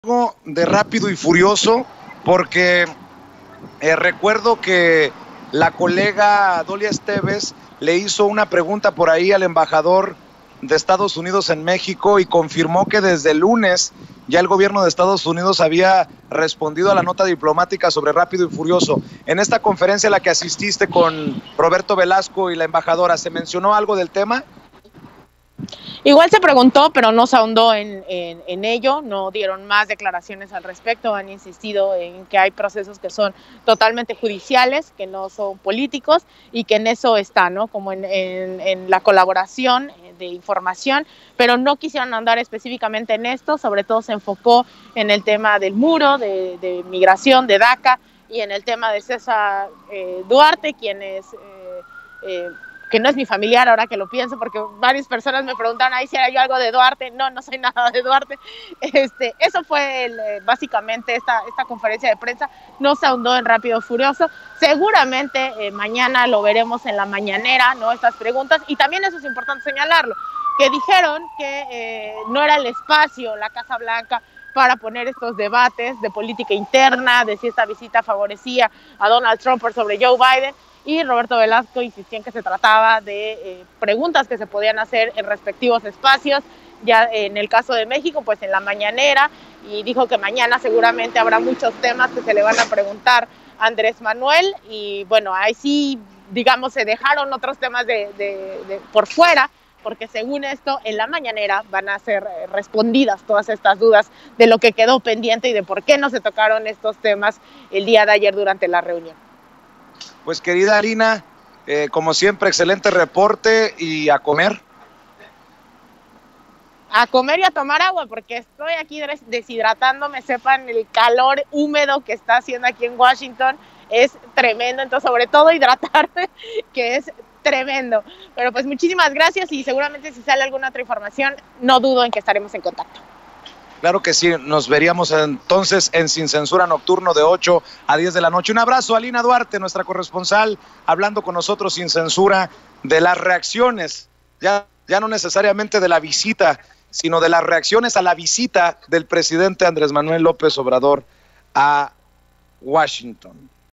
De Rápido y Furioso, porque recuerdo que la colega Dolia Esteves le hizo una pregunta por ahí al embajador de Estados Unidos en México y confirmó que desde el lunes ya el gobierno de Estados Unidos había respondido a la nota diplomática sobre Rápido y Furioso. En esta conferencia a la que asististe con Roberto Velasco y la embajadora, ¿se mencionó algo del tema? Igual se preguntó, pero no se ahondó en ello, no dieron más declaraciones al respecto, han insistido en que hay procesos que son totalmente judiciales, que no son políticos y que en eso está, ¿no? Como en la colaboración de información, pero no quisieron andar específicamente en esto, sobre todo se enfocó en el tema del muro, de migración, de DACA y en el tema de César Duarte, quien es... que no es mi familiar ahora que lo pienso, porque varias personas me preguntaron ahí si era yo algo de Duarte. No, no soy nada de Duarte. Eso fue básicamente esta conferencia de prensa. No se ahondó en Rápido y Furioso. Seguramente mañana lo veremos en la mañanera, ¿no? Estas preguntas. Y también eso es importante señalarlo, que dijeron que no era el espacio, la Casa Blanca, para poner estos debates de política interna, de si esta visita favorecía a Donald Trump por sobre Joe Biden. Y Roberto Velasco insistía en que se trataba de preguntas que se podían hacer en respectivos espacios, ya en el caso de México, pues en la mañanera, y dijo que mañana seguramente habrá muchos temas que se le van a preguntar a Andrés Manuel, y bueno, ahí sí, digamos, se dejaron otros temas por fuera, porque según esto, en la mañanera van a ser respondidas todas estas dudas de lo que quedó pendiente y de por qué no se tocaron estos temas el día de ayer durante la reunión. Pues querida Alina, como siempre, excelente reporte y a comer. A comer y a tomar agua, porque estoy aquí deshidratándome, sepan el calor húmedo que está haciendo aquí en Washington, es tremendo, entonces sobre todo hidratarme, que es tremendo. Pero pues muchísimas gracias y seguramente si sale alguna otra información, no dudo en que estaremos en contacto. Claro que sí, nos veríamos entonces en Sin Censura Nocturno de 8 a 10 de la noche. Un abrazo a Alina Duarte, nuestra corresponsal, hablando con nosotros sin censura de las reacciones, ya no necesariamente de la visita, sino de las reacciones a la visita del presidente Andrés Manuel López Obrador a Washington.